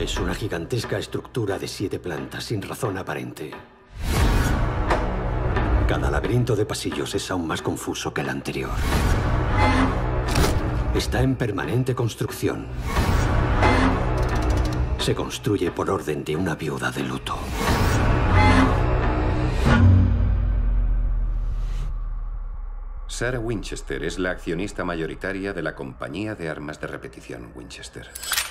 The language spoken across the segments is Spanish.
Es una gigantesca estructura de 7 plantas sin razón aparente. Cada laberinto de pasillos es aún más confuso que el anterior. Está en permanente construcción. Se construye por orden de una viuda de luto. Sarah Winchester es la accionista mayoritaria de la compañía de armas de repetición Winchester.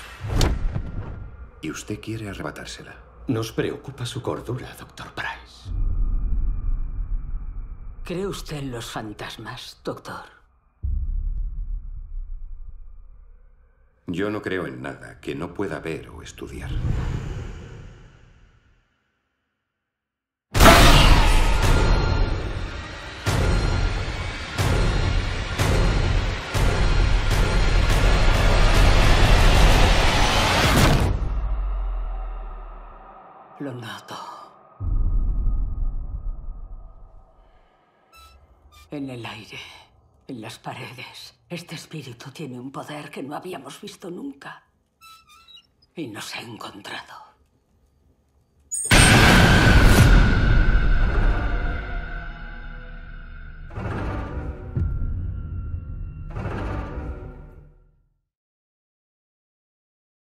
Y usted quiere arrebatársela. Nos preocupa su cordura, Dr. Price. ¿Cree usted en los fantasmas, doctor? Yo no creo en nada que no pueda ver o estudiar. Lo noto. En el aire, en las paredes. Este espíritu tiene un poder que no habíamos visto nunca. Y nos ha encontrado.